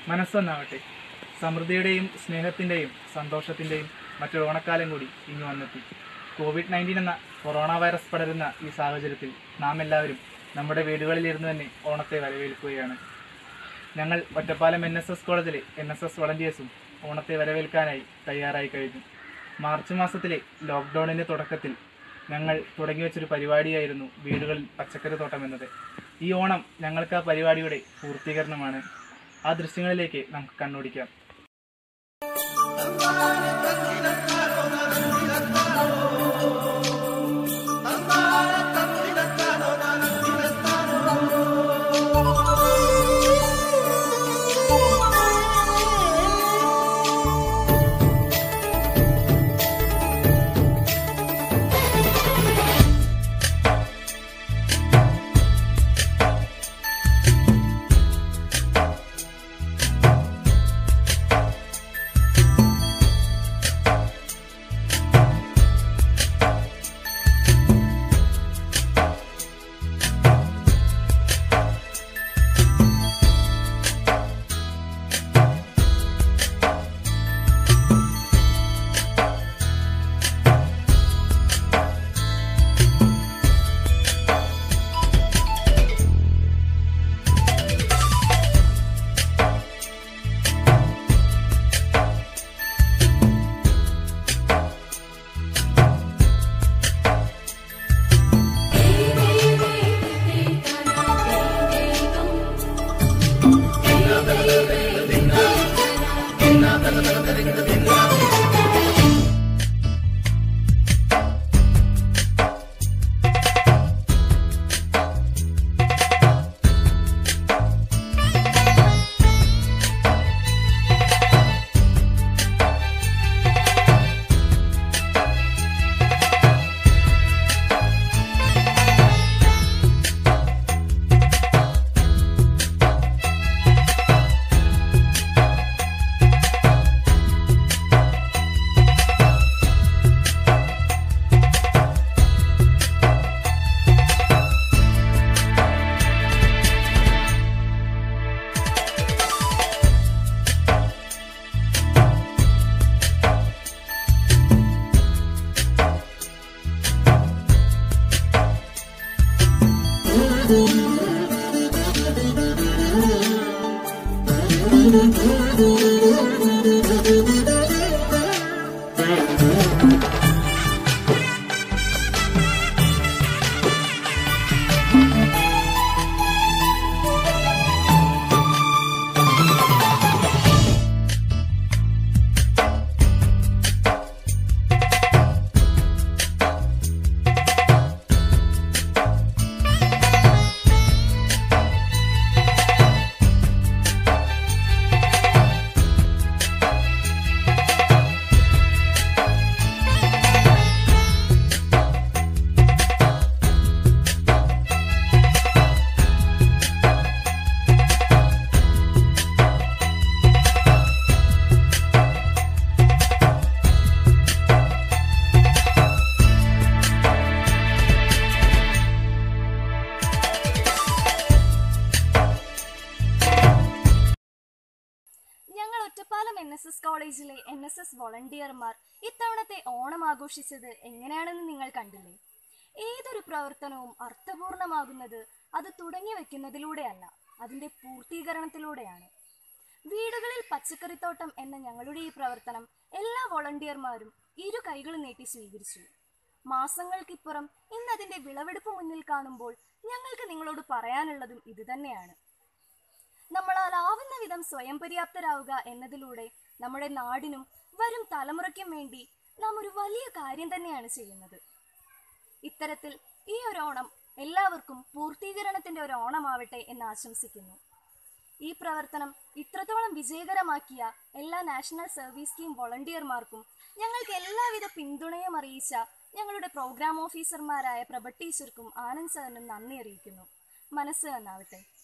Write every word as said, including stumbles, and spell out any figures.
മനസ്സൊന്നാവട്ടെ. സമൃദ്ധിയുടെയും സ്നേഹത്തിൻ്റെയും സന്തോഷത്തിൻ്റെയും മറ്റൊരു ഓണക്കാലം കൂടി ഇങ്ങ് വന്നെത്തി. കോവിഡ് നയൻറ്റീൻ എന്ന കൊറോണ വൈറസ് പടരുന്ന ഈ സാഹചര്യത്തിൽ നാം എല്ലാവരും നമ്മുടെ വീടുകളിലിരുന്ന് തന്നെ ഓണത്തെ വരവേൽക്കുകയാണ്. ഞങ്ങൾ ഒറ്റപ്പാലം എൻ എസ് എസ് കോളേജിലെ എൻ എസ് എസ് വളണ്ടിയേഴ്സും ഓണത്തെ വരവേൽക്കാനായി തയ്യാറായി കഴിഞ്ഞു. മാർച്ച് മാസത്തിലെ ലോക്ക്ഡൗണിൻ്റെ തുടക്കത്തിൽ ഞങ്ങൾ തുടങ്ങി വെച്ചൊരു പരിപാടിയായിരുന്നു വീടുകളിൽ പച്ചക്കറി തോട്ടം എന്നത്. ഈ ഓണം ഞങ്ങൾക്ക് ആ പരിപാടിയുടെ പൂർത്തീകരണമാണ്. ആ ദൃശ്യങ്ങളിലേക്ക് നമുക്ക് കണ്ണോടിക്കാം. ഒറ്റപ്പാലം എൻ എസ് എസ് കോളേജിലെ എൻ എസ് എസ് വോളണ്ടിയർമാർ ഇത്തവണത്തെ ഓണം ആഘോഷിച്ചത് എങ്ങനെയാണെന്ന് നിങ്ങൾ കണ്ടില്ലേ? ഏതൊരു പ്രവർത്തനവും അർത്ഥപൂർണമാകുന്നത് അത് തുടങ്ങി വെക്കുന്നതിലൂടെയല്ല, അതിന്റെ പൂർത്തീകരണത്തിലൂടെയാണ്. വീടുകളിൽ പച്ചക്കറിത്തോട്ടം എന്ന ഞങ്ങളുടെ ഈ പ്രവർത്തനം എല്ലാ വോളണ്ടിയർമാരും ഇരു കൈകൾ നീട്ടി സ്വീകരിച്ചു. മാസങ്ങൾക്കിപ്പുറം ഇന്നതിന്റെ വിളവെടുപ്പ് മുന്നിൽ കാണുമ്പോൾ ഞങ്ങൾക്ക് നിങ്ങളോട് പറയാനുള്ളതും ഇതുതന്നെയാണ്. നമ്മളാലാവുന്ന വിധം സ്വയം പര്യാപ്തരാവുക എന്നതിലൂടെ നമ്മുടെ നാടിനും വരും തലമുറയ്ക്കും വേണ്ടി നാം ഒരു വലിയ കാര്യം തന്നെയാണ് ചെയ്യുന്നത്. ഇത്തരത്തിൽ ഈ ഒരു ഓണം എല്ലാവർക്കും പൂർത്തീകരണത്തിന്റെ ഒരു ഓണമാവട്ടെ എന്ന് ആശംസിക്കുന്നു. ഈ പ്രവർത്തനം ഇത്രത്തോളം വിജയകരമാക്കിയ എല്ലാ നാഷണൽ സർവീസ് സ്കീം വോളണ്ടിയർമാർക്കും ഞങ്ങൾക്ക് എല്ലാവിധ പിന്തുണയും അറിയിച്ച ഞങ്ങളുടെ പ്രോഗ്രാം ഓഫീസർമാരായ പ്രഭ ടീച്ചർക്കും ആനന്ദ് സാറിനും നന്ദി അറിയിക്കുന്നു. മനസ്സ് നന്നാവട്ടെ.